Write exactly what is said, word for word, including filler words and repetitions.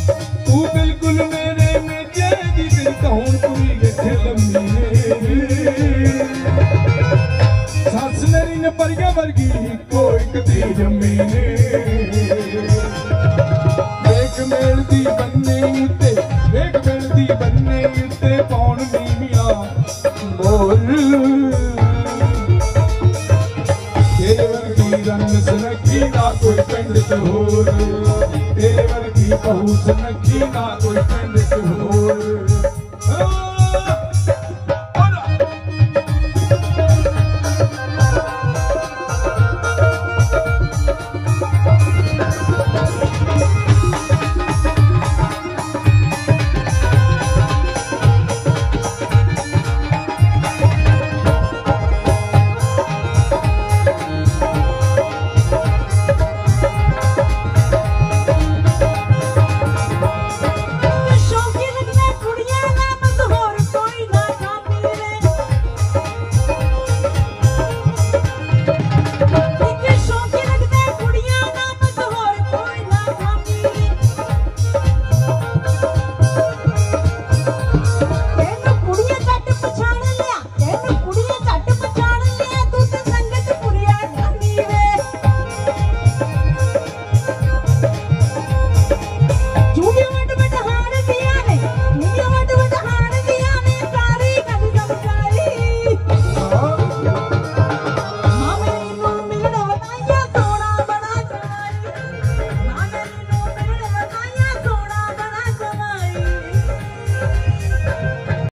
तू बिल्कुल मेरे में जाएगी फिर कौन पूरी इत्थे लम्मी सस मेरी ने परिया वर्गी कोई कती जम्मी ने देख मेलदी बन्ने उत्ते देख मेलदी बन्ने उत्ते पौन मीमिया बोल तेरे वर्गी रंग सनकी ना कोई पिंड च होर तेरे वर्गी बहू सनकी ना कोई पिंड च होर